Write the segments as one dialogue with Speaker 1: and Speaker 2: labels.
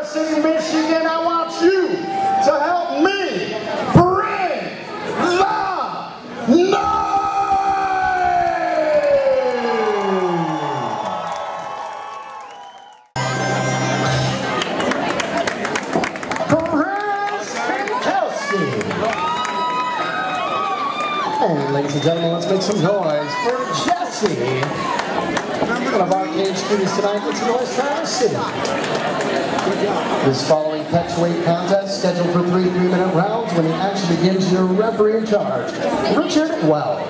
Speaker 1: City, Michigan, I want you to help me bring the noise! And ladies and gentlemen, let's make some noise for Jesse. One of our cage students tonight from North Traverse City. This following catch weight contest scheduled for 3 3-minute rounds. When the action begins, your referee in charge, Richard Wells.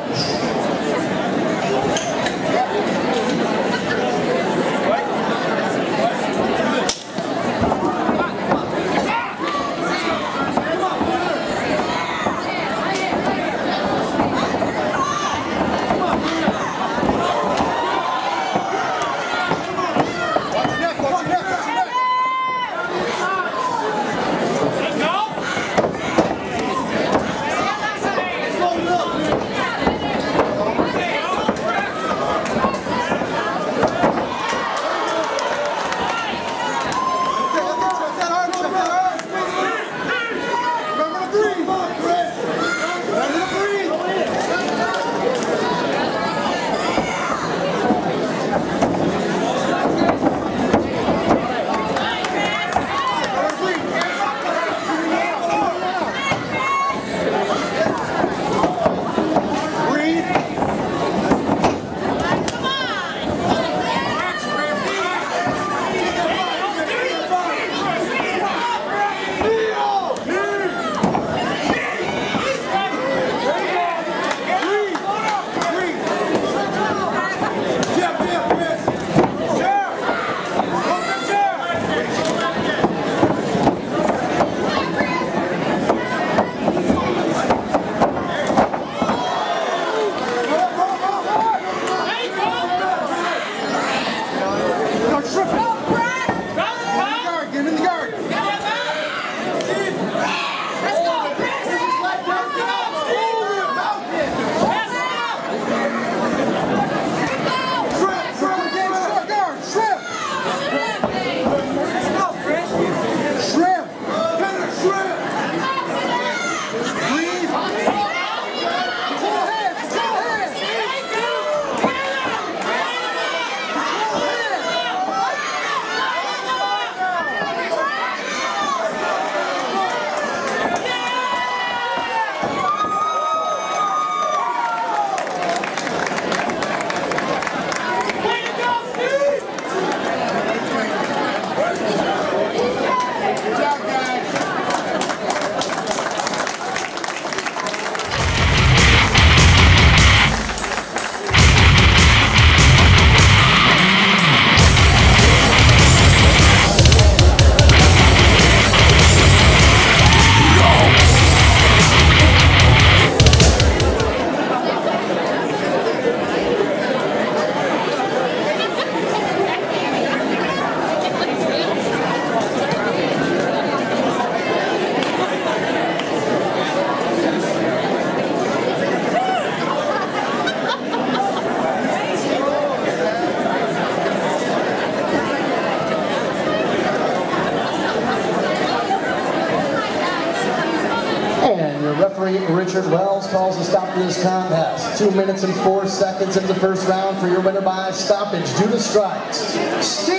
Speaker 1: And your referee, Richard Wells, calls a stop to this contest. 2 minutes and 4 seconds into the first round for your winner by stoppage due to strikes, Steve